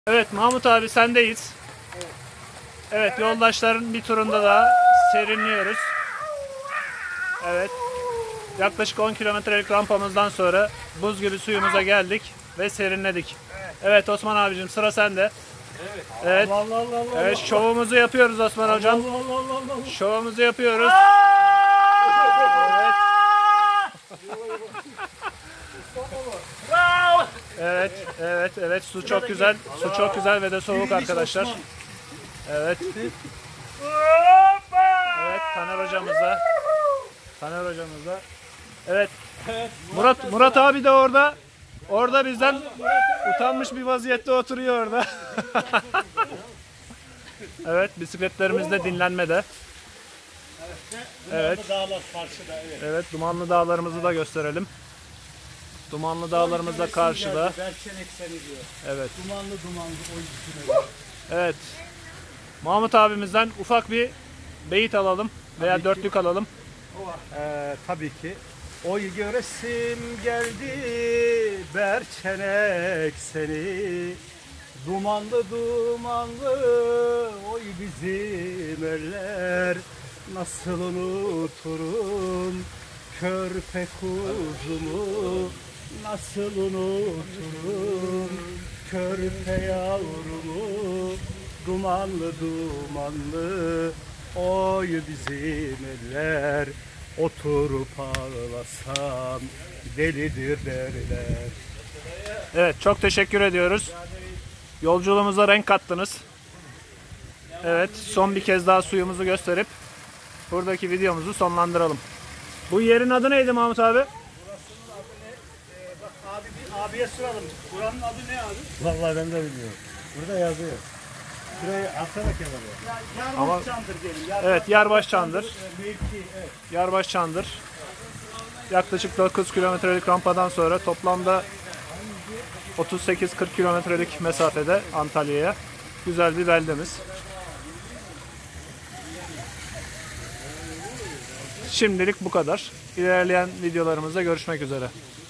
Evet Mahmut abi sendeyiz. Evet yoldaşların bir turunda da serinliyoruz. Evet. Yaklaşık 10 kilometrelik rampamızdan sonra buz gibi suyumuza geldik ve serinledik. Evet Osman abicim sıra sende. Evet. Evet şovumuzu yapıyoruz Osman hocam. Şovumuzu yapıyoruz. Evet. Evet su çok güzel. Su çok güzel ve de soğuk arkadaşlar. Evet. Evet Taner hocamızla. Evet. Murat abi de orada. Orada bizden utanmış bir vaziyette oturuyor orada. Evet bisikletlerimiz de dinlenmede. Evet. Evet Dumanlı Dağlarımızı da gösterelim. Dumanlı Dağlarımız da karşıda. Evet. Evet. Mahmut abimizden ufak bir beyit alalım veya dörtlük alalım. Tabii ki. Oy göresim geldi Berçenek seni. Dumanlı dumanlı oy bizim eller. Nasıl unuturum körpe kuzumu. Nasıl unuturum körpe yavrumu. Dumanlı dumanlı oy bizim eller. Oturup ağlasam delidir derler. Evet çok teşekkür ediyoruz. Yolculuğumuza renk kattınız. Evet son bir kez daha suyumuzu gösterip buradaki videomuzu sonlandıralım. Bu yerin adı neydi Mahmut abi? Burasının adı ne? Bak abi bir abiye soralım. Buranın adı ne abi? Vallahi ben de bilmiyorum. Burada yazıyor. Şurayı atsana kenara. Yarbaş Çandır diyelim. Evet Yarbaş Çandır. Mevki, evet. Yarbaş Çandır. Yaklaşık 9 kilometrelik rampadan sonra toplamda 38-40 kilometrelik mesafede Antalya'ya güzel bir beldemiz. Şimdilik bu kadar. İlerleyen videolarımızda görüşmek üzere.